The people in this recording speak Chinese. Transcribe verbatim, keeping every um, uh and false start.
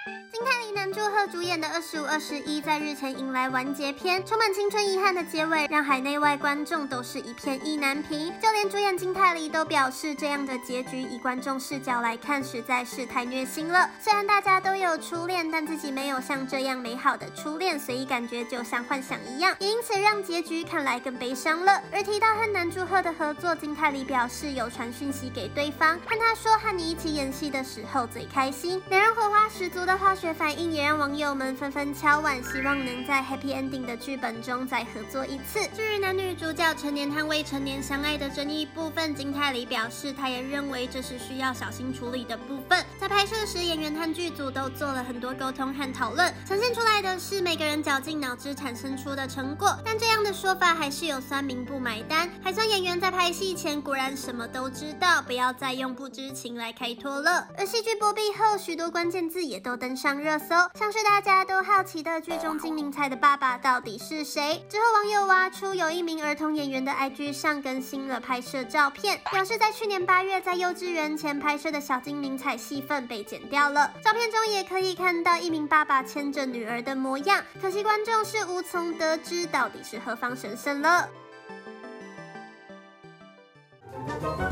金泰梨、南柱赫主演的《二十五二十一》在日前迎来完结篇，充满青春遗憾的结尾，让海内外观众都是一片意难平。就连主演金泰梨都表示，这样的结局以观众视角来看，实在是太虐心了。虽然大家都有初恋，但自己没有像这样美好的初恋，所以感觉就像幻想一样，也因此让结局看来更悲伤了。而提到和南柱赫的合作，金泰梨表示有传讯息给对方，和他说和你一起演戏的时候最开心。两人火花十足的化学反应也让网友们纷纷敲碗，希望能在 Happy Ending 的剧本中再合作一次。至于男女主角成年和未成年相爱的争议部分，金泰梨表示，他也认为这是需要小心处理的部分。在拍摄时，演员和剧组都做了很多沟通和讨论，呈现出来的是每个人绞尽脑汁产生出的成果。但这样的说法还是有酸民不买单，还说演员在拍戏前果然什么都知道，不要再用不知情来开脱了。而戏剧播毕后，许多关键字也都登上热搜，像是大家都好奇的剧中金明才的爸爸到底是谁。之后网友挖出有一名儿童演员的 I G 上更新了拍摄照片，表示在去年八月在幼稚园前拍摄的小金明才戏份被剪掉了。照片中也可以看到一名爸爸牵着女儿的模样，可惜观众是无从得知到底是何方神圣了。